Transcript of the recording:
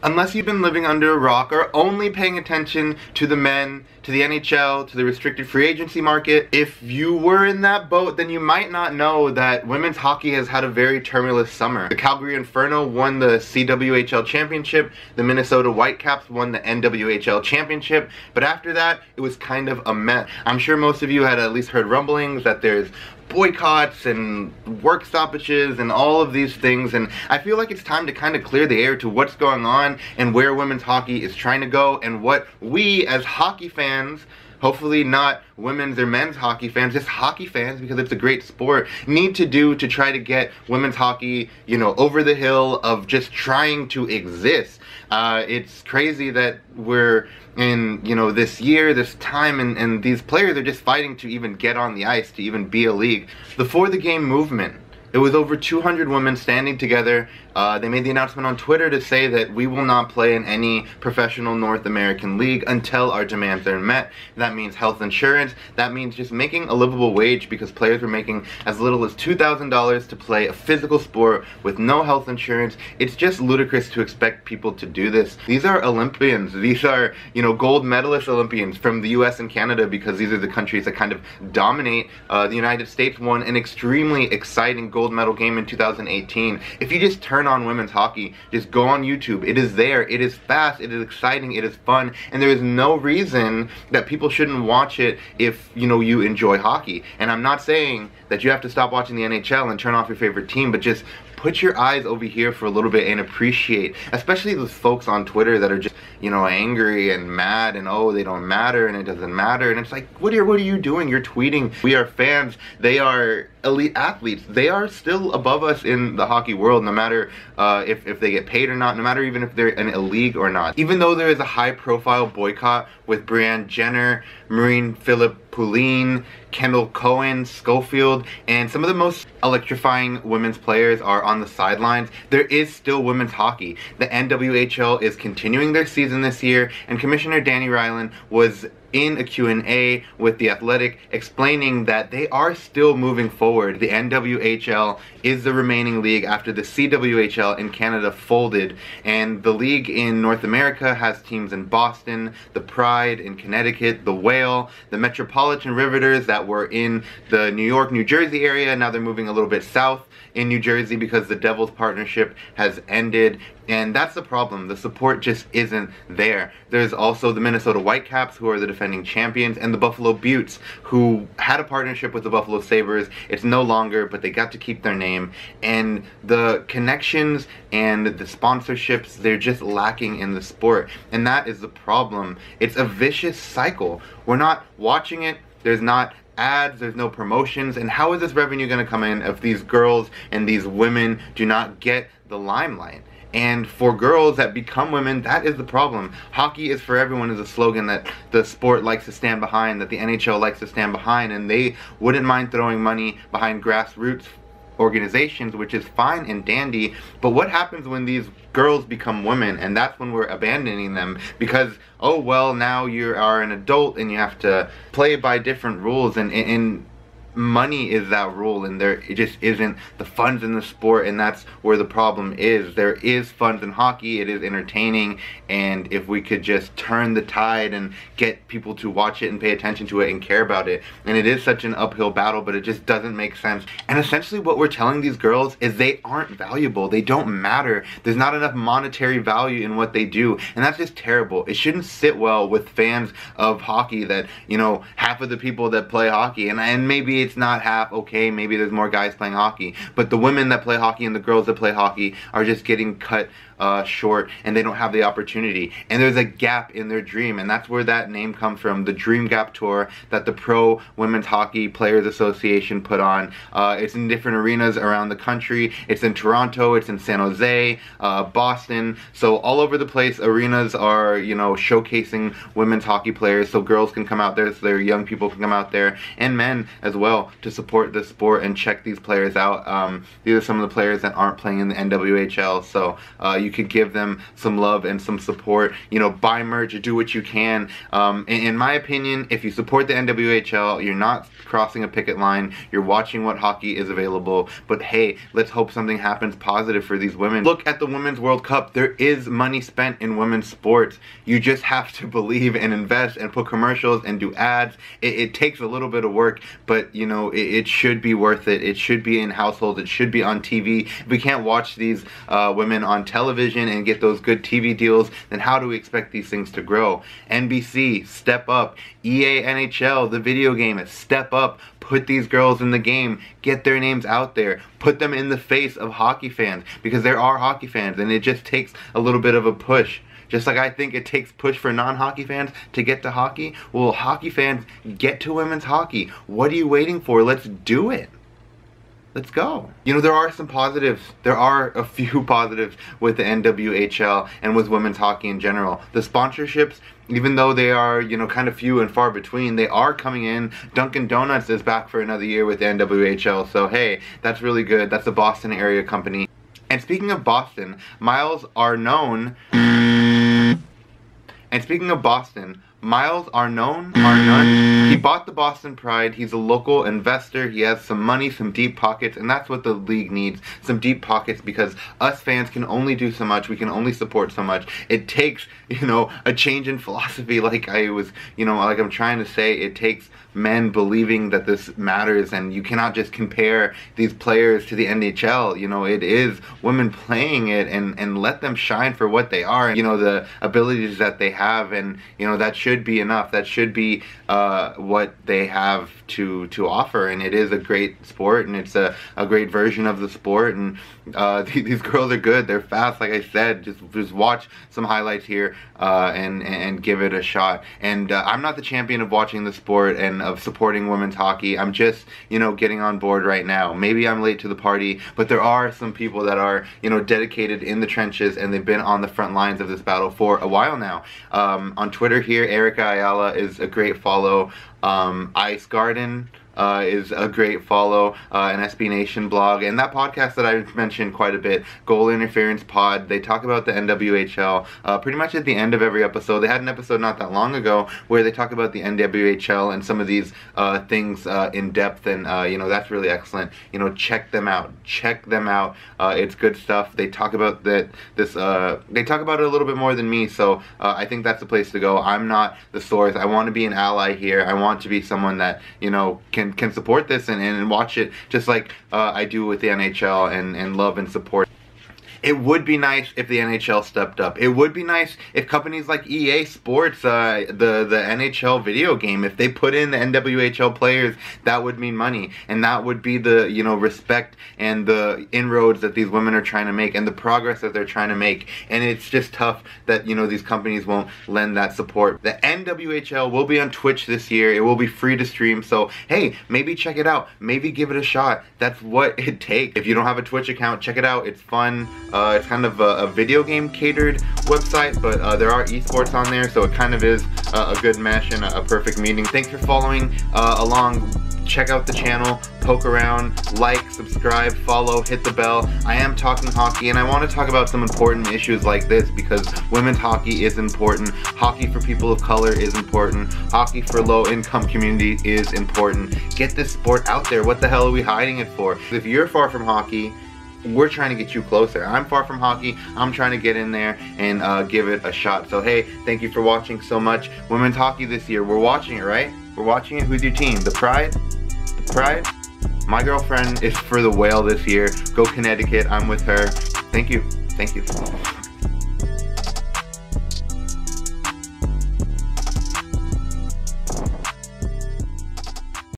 Unless you've been living under a rock or only paying attention to the men, to the NHL, to the restricted free agency market, if you were in that boat, then you might not know that women's hockey has had a very tumultuous summer. The Calgary Inferno won the CWHL championship, the Minnesota Whitecaps won the NWHL championship, but after that, it was kind of a mess. I'm sure most of you had at least heard rumblings that there's boycotts and work stoppages and all of these things, and I feel like it's time to kind of clear the air to what's going on and where women's hockey is trying to go, and what we as hockey fans, hopefully not women's or men's hockey fans, just hockey fans because it's a great sport, need to do to try to get women's hockey, you know, over the hill of just trying to exist. It's crazy that we're in, you know, this year, this time, and these players are just fighting to even get on the ice, to even be a league. The For the Game movement, it was over 200 women standing together. They made the announcement on Twitter to say that we will not play in any professional North American league until our demands are met. That means health insurance. That means just making a livable wage, because players were making as little as $2,000 to play a physical sport with no health insurance. It's just ludicrous to expect people to do this. These are Olympians. These are, you know, gold medalist Olympians from the US and Canada, because these are the countries that kind of dominate. The United States won an extremely exciting gold medal game in 2018. If you just turn on women's hockey, just go on YouTube. It is there. It is fast. It is exciting. It is fun. And there is no reason that people shouldn't watch it if, you know, you enjoy hockey. And I'm not saying that you have to stop watching the NHL and turn off your favorite team, but just put your eyes over here for a little bit and appreciate, especially those folks on Twitter that are just, you know, angry and mad and, oh, they don't matter and it doesn't matter. And it's like, what are you doing? You're tweeting. We are fans. They are elite athletes. They are still above us in the hockey world, no matter if they get paid or not, no matter even if they're in a league or not. Even though there is a high-profile boycott with Brianne Jenner, Marine-Philip Poulin, Kendall Cohen, Schofield, and some of the most electrifying women's players are on the sidelines, there is still women's hockey. The NWHL is continuing their season this year, and Commissioner Danny Ryland was in a Q&A with The Athletic explaining that they are still moving forward. The NWHL is the remaining league after the CWHL in Canada folded, and the league in North America has teams in Boston, the Pride in Connecticut, the Whale, the Metropolitan Riveters that were in the New York, New Jersey area. Now they're moving a little bit south in New Jersey because the Devils partnership has ended, and that's the problem. The support just isn't there. There's also the Minnesota Whitecaps, who are the defending champions, and the Buffalo Beauts, who had a partnership with the Buffalo Sabres. It's no longer, but they got to keep their name, and the connections and the sponsorships, they're just lacking in the sport, and that is the problem. It's a vicious cycle. We're not watching it. There's not ads, there's no promotions, and how is this revenue going to come in if these girls and these women do not get the limelight? And for girls that become women, that is the problem. Hockey is for everyone is a slogan that the sport likes to stand behind, that the NHL likes to stand behind, and they wouldn't mind throwing money behind grassroots organizations, which is fine and dandy. But what happens when these girls become women? And that's when we're abandoning them, because, oh well, now you are an adult and you have to play by different rules, and money is that rule, and there it just isn't the funds in the sport, and that's where the problem is. There is funds in hockey, it is entertaining, and if we could just turn the tide and get people to watch it and pay attention to it and care about it. And it is such an uphill battle, but it just doesn't make sense. And essentially what we're telling these girls is they aren't valuable, they don't matter, there's not enough monetary value in what they do, and that's just terrible. It shouldn't sit well with fans of hockey that, you know, half of the people that play hockey, and maybe it's not half, okay, maybe there's more guys playing hockey, but the women that play hockey and the girls that play hockey are just getting cut short, and they don't have the opportunity, and there's a gap in their dream, and that's where that name comes from, the Dream Gap Tour that the Pro Women's Hockey Players Association put on. It's in different arenas around the country. It's in Toronto, it's in San Jose, Boston, so all over the place arenas are, you know, showcasing women's hockey players, so girls can come out there, so their young people can come out there, and men as well. well to support this sport and check these players out. These are some of the players that aren't playing in the NWHL, so you could give them some love and some support. You know, buy merch, do what you can. In my opinion, if you support the NWHL, you're not crossing a picket line, you're watching what hockey is available. But hey, let's hope something happens positive for these women. Look at the Women's World Cup. There is money spent in women's sports. You just have to believe and invest and put commercials and do ads. It takes a little bit of work, but you know, it should be worth it. It should be in households. It should be on TV. If we can't watch these women on television and get those good TV deals, then how do we expect these things to grow? NBC, step up. EA NHL, the video game, step up. Put these girls in the game. Get their names out there. Put them in the face of hockey fans, because there are hockey fans, and it just takes a little bit of a push. Just like I think it takes push for non-hockey fans to get to hockey, well, hockey fans, get to women's hockey. What are you waiting for? Let's do it. Let's go. You know, there are some positives. There are a few positives with the NWHL and with women's hockey in general. The sponsorships, even though they are, you know, kind of few and far between, they are coming in. Dunkin' Donuts is back for another year with the NWHL, so hey, that's really good. That's a Boston area company. And speaking of Boston, Miles Arnone. And speaking of Boston, Miles Arnone, he bought the Boston Pride. He's a local investor. He has some money, some deep pockets, and that's what the league needs, some deep pockets, because us fans can only do so much. We can only support so much. It takes, you know, a change in philosophy, like I was, you know, like I'm trying to say. It takes men believing that this matters, and you cannot just compare these players to the NHL. You know, it is women playing it, and let them shine for what they are, you know, the abilities that they have, and you know, that should be enough. That should be what they have to offer, and it is a great sport, and it's a great version of the sport, and these girls are good. They're fast, like I said. Just watch some highlights here and give it a shot. And I'm not the champion of watching the sport and of supporting women's hockey. I'm just, you know, getting on board right now. Maybe I'm late to the party, but there are some people that are, you know, dedicated in the trenches, and they've been on the front lines of this battle for a while now. On Twitter here, Erica Ayala is a great follow. Ice Garden is a great follow, an SB Nation blog, and that podcast that I've mentioned quite a bit, Goal Interference Pod. They talk about the NWHL pretty much at the end of every episode. They had an episode not that long ago where they talk about the NWHL and some of these things in depth, and you know, that's really excellent. You know, check them out. Check them out. It's good stuff. They talk about that. They talk about it a little bit more than me, so I think that's the place to go. I'm not the source. I want to be an ally here. I want to be someone that, you know, can support this and watch it just like I do with the NHL and love and support. It would be nice if the NHL stepped up. It would be nice if companies like EA Sports, the NHL video game, if they put in the NWHL players, that would mean money. And that would be the, you know, respect and the inroads that these women are trying to make and the progress that they're trying to make. And it's just tough that, you know, these companies won't lend that support. The NWHL will be on Twitch this year. It will be free to stream. So, hey, maybe check it out. Maybe give it a shot. That's what it takes. If you don't have a Twitch account, check it out. It's fun. It's kind of a video game catered website, but there are esports on there, so it kind of is a good mesh and a perfect meeting. Thanks for following along. Check out the channel, poke around, like, subscribe, follow, hit the bell. I am talking hockey, and I want to talk about some important issues like this because women's hockey is important. Hockey for people of color is important. Hockey for low-income community is important. Get this sport out there. What the hell are we hiding it for? If you're far from hockey, we're trying to get you closer. I'm far from hockey. I'm trying to get in there and give it a shot. So hey, thank you for watching so much. Women's hockey this year, we're watching it, right? We're watching it. Who's your team? The Pride? The Pride? My girlfriend is for the Whale this year. Go Connecticut. I'm with her. Thank you. Thank you.